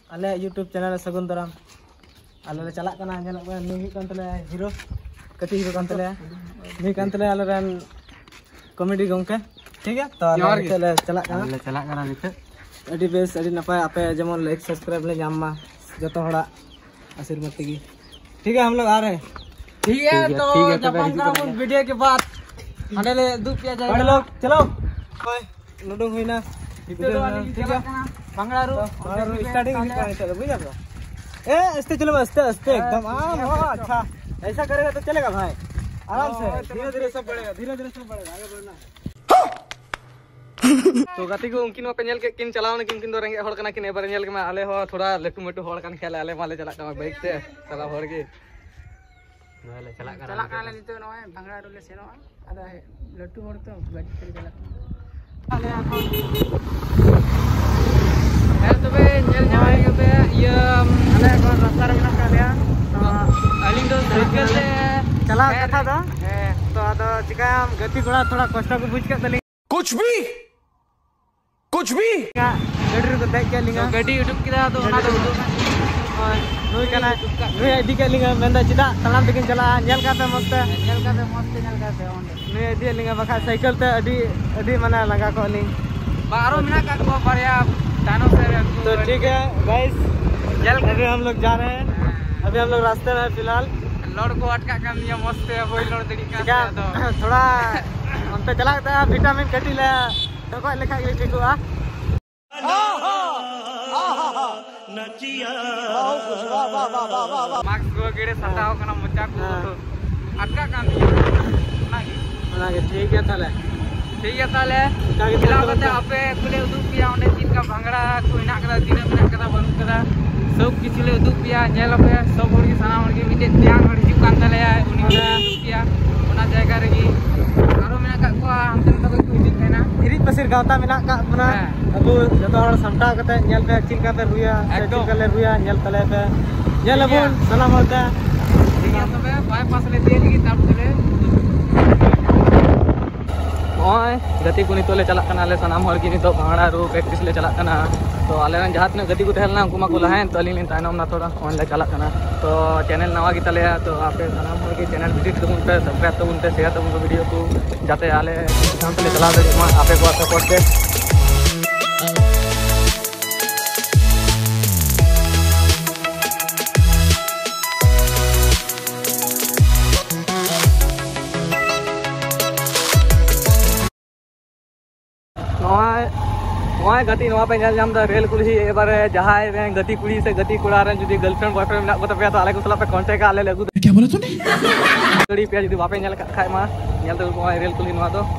आले YouTube channel सगुन दाराम आले चला करना हीरो कटी हीरो कान आले कॉमेडी गंके ठीक है तो चला अभी बेस अभी नपाय आपे जेमन लाइक सब्सक्राइब ले जामा जो तो हड़ा आशीर्वाद की ठीक है हम लोग आ रहे हैं ठीक है तो वीडियो के बाद हंडे ले दूध पिया जाए बड़े लोग चलो लुडुंग हुई ना ठीक है बांगड़ारू स्टार्टिंग चलो बुझा तो ए आस्ते चलो आस्ते आस्ते एकदम अच्छा ऐसा करेगा तो चलेगा भाई आराम से धीरे धीरे सब बढ़ेगा आगे बढ़ना तो गति को उनकिन को नेल के किन चलाव ने किन दो रेंगे हड़ कना किन एबार नेल के मा आले हो थोड़ा लटू मटू हड़ कान खेल आले माले चला का बाइक से चला हड़ के नले चला का नितो नय बांगड़ारू ले सेनो आदा लटू हड़ तो गाड़ी से चला आले आखो तबे नेल जाय के ये आले को रास्ता रे मेना काले तो अलिंग दो साइकिल से चला कथा दो तो आदो चिका गति घोड़ा थोड़ा कष्ट को बुझ के तली कुछ भी गाड़ी को देख के लिंगा गाड़ी उठुक किदा तो ओना दो और नुई कना नुई आईडी के लिंगा मेंदा चिदा तलाम तकिन चला नेल काते मस्त नुई आईडी लिंगा बखा साइकिल ते अडी माने लगा को लिंग बारो मिना का को बढ़िया तानो से तो ठीक है गाइस अभी हम लोग जा रहे हैं अभी हम लोग रास्ते में फिलहाल लड़ को अटका कर लिया मस्त है वही लड़ तड़ी का तो थोड़ा हम पे चला था विटामिन कटी ले तो को लेखा के ठीक हुआ मार्क्स वगैरह सताओ कना मजा को अटका कान ना के ठीक है ताले मिला करते आपे कुले उदुक पिया ओंडे तीन का भांगड़ा कोई ना करा दिन में करा बनु करा सब किसी ले उदुक पिया नेल पे सब हर की साना हर की मिटे त्यान हर हिजु कान तले उनी उदुक पिया ओना जायगा रेगी आरो मेना का को हमते तो को हिजु केना हिरिज पसिर गावता मेना का अपना अबु जतो हर समटा कते नेल पे चिलका पे हुया चिलका ले हुया नेल तले पे नेल अबु सलाम होता ठीक है तबे बाईपास ले दे लगी तब चले ओय गति को नितो ले चला कना ले सनाम हर की नितो भांगड़ा रो प्रैक्टिस ले चला कना तो आले जहाँ तक गति को तहलना उनको को लहान तो अली तायनम ना थोड़ा ऑन ले चला कना तो चैनल नवा की तले तो आपे सनाम हर की चैनल विजिट तबुन पे सब्सक्राइब तबुन पे शेयर तबुन वीडियो को जाते आले हम पे चला दे आपे को सपोर्ट के गति नवा पे नेल जाम दा रेल कुली एबारे जहाय रे गति कुड़ी से गति कुड़ा रे जदी गर्लफ्रेंड बॉयफ्रेंड ना को पे तो आले को सला पे कांटेक्ट आले लगु क्या बोला तूने गड़ी पे जदी वापे नेल खाय मा नेल तो रेल कुली नवा तो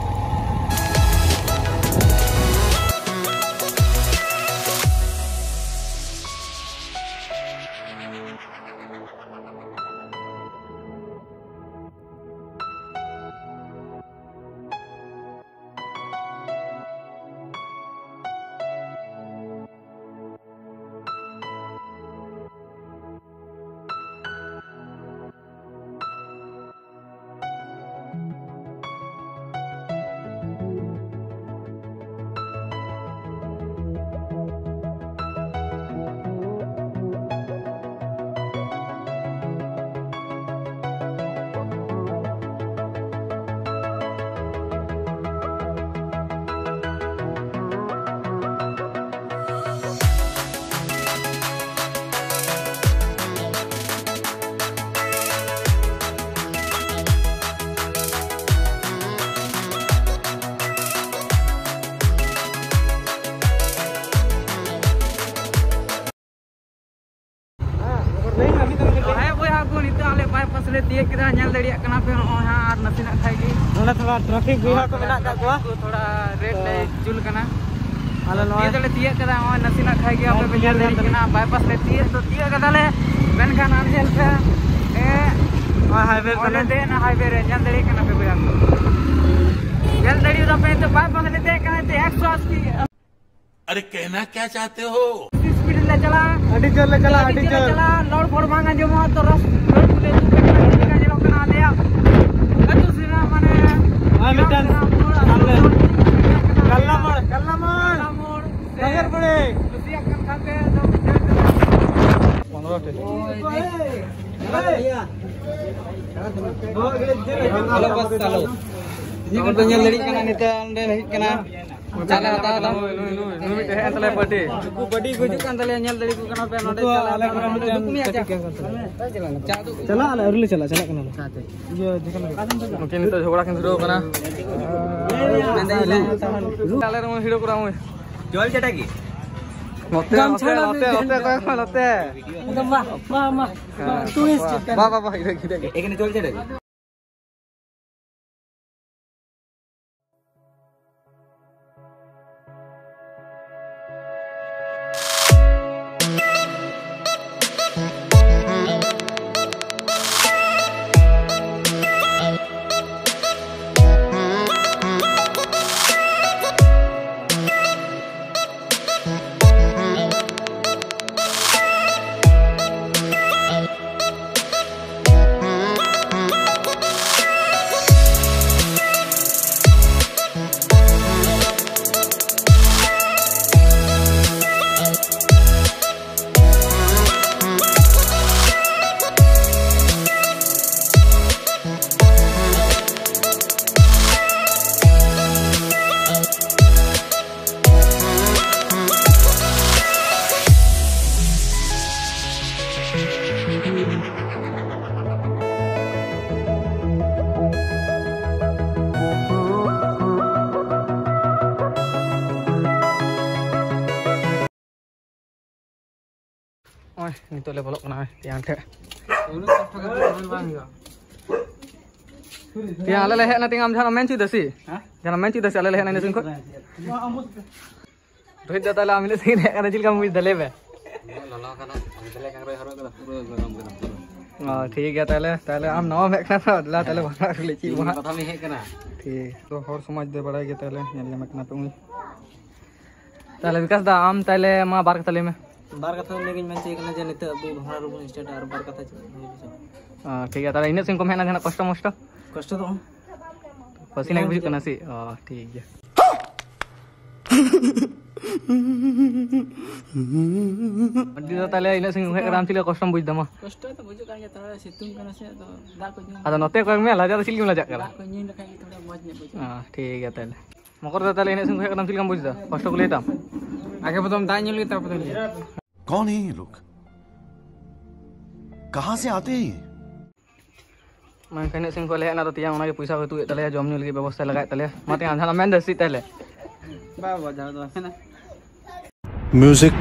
थोड़ा ट्रैफिक भी को मेना का थोड़ा रेड लाइट जुल कना आले नो ये तिया कदा नसीना खाई गया पे बेल दे कना बाईपास ले तिया कदा ले मेन खान आन हेल पे ए हाईवे पे दे ना हाईवे रे जन दे कना पे बेल दड़ी तो पे तो बाईपास ले दे कना ते 180 अरे कहना क्या चाहते हो स्पीड ले चला अडी जोर लौड़ फोड़ मांगा जो तो रस ले का जो कना दे अतु सिरा माने मिटन कल्ला मोड़ नगर पड़े Halo bos, halo. Ini kan punya lirik kan ini kena cala atau nu teh antale bade. Ku badi gujuk kan tale nyal dari ku kena pe node cala ala kena dukumi aja. Cala ala urli cala kena. Iya, jekan. Mungkin itu झगड़ा kan sudah kena. Cala ro hiro kurang. Jual cetak ki? Lotte lotte. Ma. Tulis cetak. Ba kita. Ekene jual cetak. Ôi, ini tôi level up kena tiang dek. Tiang ala leher nanti ngam jangan main cuy dasi. Jangan main cuy dasi ala leher nanti singkut. Rohit data lah ambil sini karena jil kamu dale be. Oh, ठीक है ताले हम नवा में करना ला ताले बना ले ची वहां प्रथम ही करना ठीक तो और समाज दे बड़ा के ताले नेल में करना पे ताले विकास दा आम ताले मा बार ताले में बार कथा लेकिन मैं चेक ना जाने तो अब हमरा रूप स्टेट और बार कथा हां ठीक है ताले इन सिंह को मेहनत करना कष्ट तो पसीना बुझ करना सी ठीक है Adi tahu ina sing ram cila kostum buj dama. Kostum tu buj kan ya tahu situng kan sih tu dak ko. Ada note ko me lajar sil gimana jak kala. Ko nyin dekai thoda buj ne buj. ठीक है ताले. मकर ताले ina sing ram cila buj da. Kostum ले tam. आगे बताओ दाई nyul kita बताओ. कौन है ये लोग? कहां से आते हैं? मैं कहने सिंह को ले ना तो तिया उना के पैसा तू ताले जम nyul की व्यवस्था लगाए ताले. मते आंधा मेन दसी ताले. बाबा जा तो है ना. म्यूजिक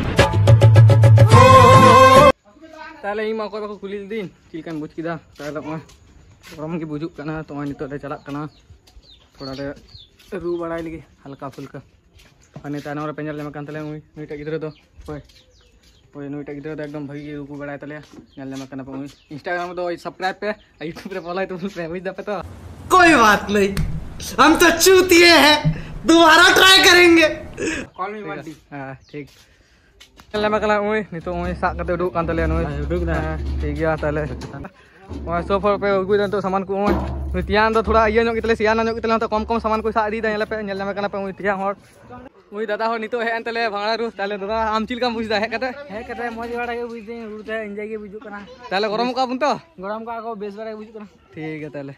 ताले इमा को को कुलिल दिन चिलकान बुझ किदा ताले मा गरम की बुजुक कना तो नितो ले चला कना थोड़ा ले रू बड़ाई लगी हल्का फुल्का अने ताना और पेंजल ले मकान ताले नुइटा गिदरे तो ओए नुइटा गिदरे तो एकदम भगी रू को बड़ाई ताले नल ले मकान पे इंस्टाग्राम तो सब्सक्राइब पे यूट्यूब पे फॉलो तो पे बुझ दे पे तो कोई बात नहीं हम तो चूतिए हैं दोबारा ट्राई करेंगे कॉल मी मत दी हां ठीक ले मकला ओए नितो ओए सा कते उडुक कान तले ओए उडुक ना ठीक गया ताले ओए सोफर पे उगु तो सामान को ओए तियान तो थोड़ा ये नो कितले सियाना नो कितले तो कम सामान को सा दी दा ले पे नेल ले मकना पे ओए तिया होर ओए दादा हो नितो हे तले भांगड़ा रु ताले दादा आम चिल का बुझदा हे कते मौज वाड़ा के बुझ दे रुते एंजॉय के बुझु कना ताले गरम का बुन तो गरम का को बेस वाड़ा के बुझु कना ठीक है ताले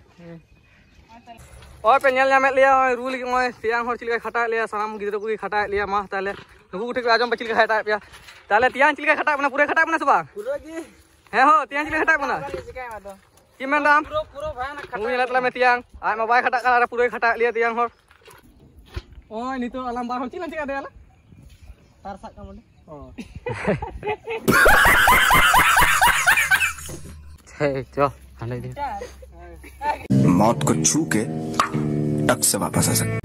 और पे नेल में लिया रूल के मोय तियां हर चिल का खटा लिया साम गिदरो को खटा लिया मा ताले नुकु उठे के आजम बचिल का खटा पिया ताले तियां चिल का खटा बना पूरे खटा बना सबा पूरा की है हो तियां चिल का खटा बना की मेन दाम पूरा भयानक खटा मुई लतला में तियां आय मा बाय खटा का पूरे खटा लिया तियां हर ओय नितो आलम बार चिल चिल दे आला तार सा का मोडे छे चल हाले दे मौत को छू के टक से वापस आ सकते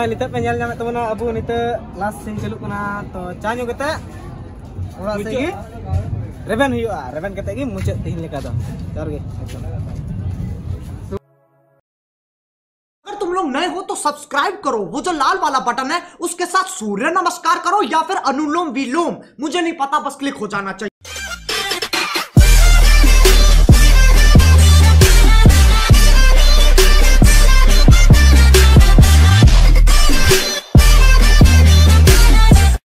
नित पे नेल नामे तबना अबु नित लास्ट सीन चलुक कना तो चाño कते ओरा से गी रेबेन हुआ रेबेन कते गी मुचे तिहिन लेका दो जोर गे अगर तुम लोग नए हो तो सब्सक्राइब करो, वो जो लाल वाला बटन है उसके साथ सूर्य नमस्कार करो या फिर अनुलोम विलोम, मुझे नहीं पता, बस क्लिक हो जाना चाहिए।